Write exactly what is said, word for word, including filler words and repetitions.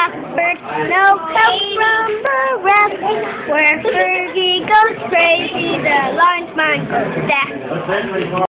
trafford. No help from the ref. Where Fergie goes crazy, the linesman goes deaf.